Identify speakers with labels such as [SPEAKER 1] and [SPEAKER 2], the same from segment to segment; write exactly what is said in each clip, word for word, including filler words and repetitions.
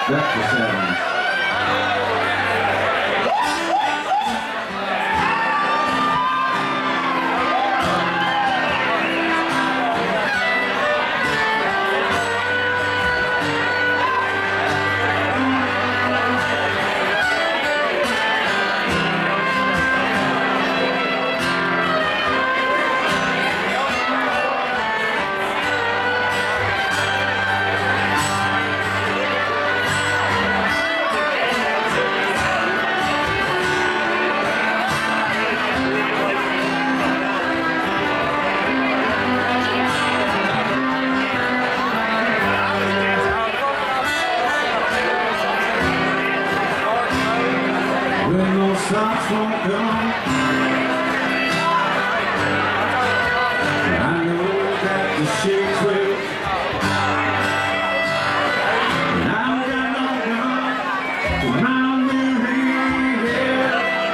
[SPEAKER 1] That's the seventies. When those thoughts won't come, I know that the shakes will. And I've got no gun to round me, yeah.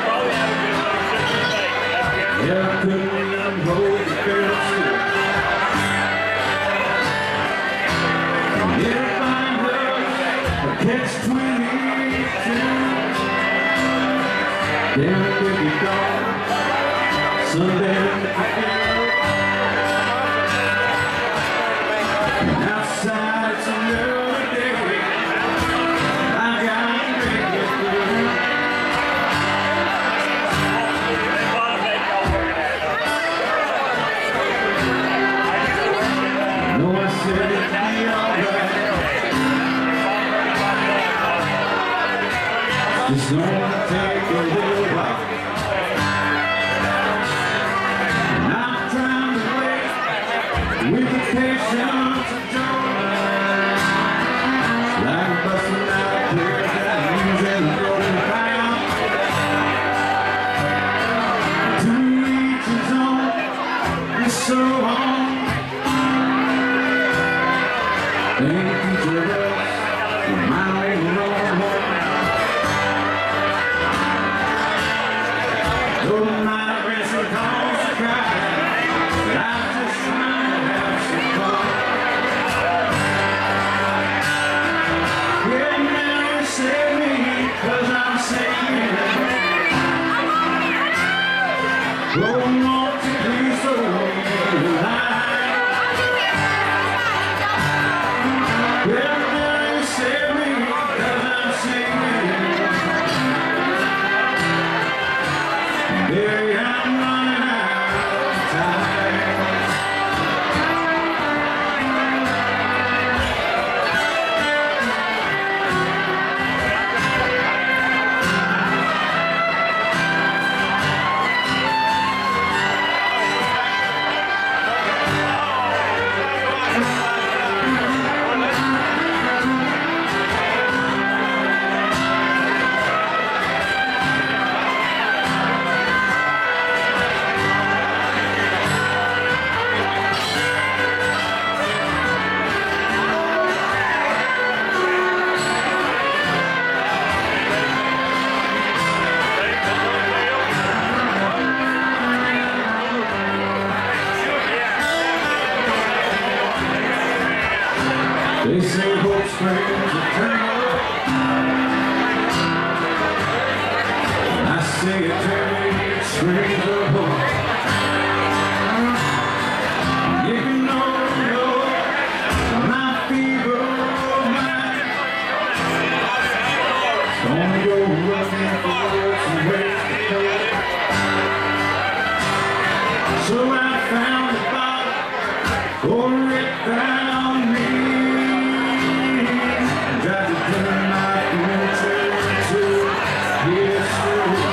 [SPEAKER 1] Yeah, I couldn't even hold the barrel still. And if I love a catch twenty-two, then it could be gone someday again. And outside it's another day. I gotta make it through. I know I said it'd be alright. It's gonna take a little while, and I'm trying to wait with the patience of joy, like busting out there that means and going round. To each his own, and so on. Thank you for us, for my own home. Though my wrestle calls to cry, but I'm just trying to have some fun. Yeah, now you save me, cause I'm saving. Oh, won't you please hold me alive? Yeah, now you save me, cause I'm saving. Baby, I'm running out of time. They say hope springs eternal. I say eternity springs of hope. You can know, know my feeble mind. Gonna go looking for some ways to go. So I found a bottle, or it found me. Tried to turn my future into history.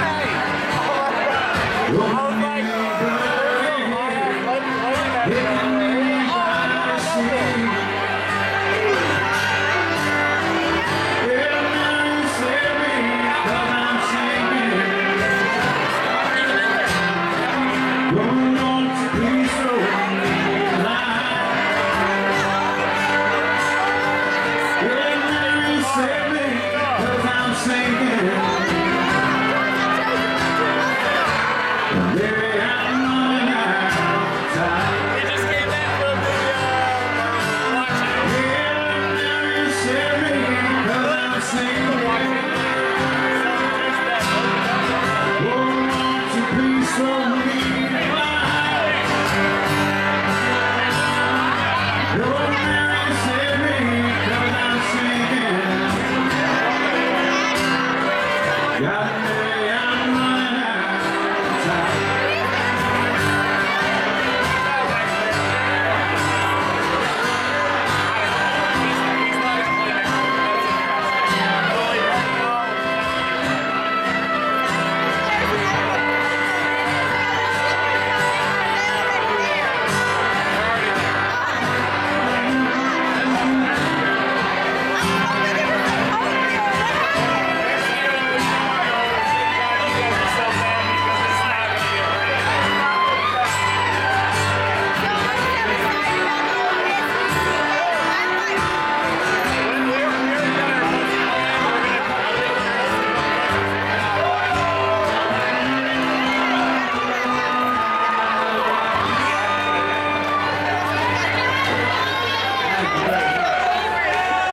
[SPEAKER 1] Oh, my God.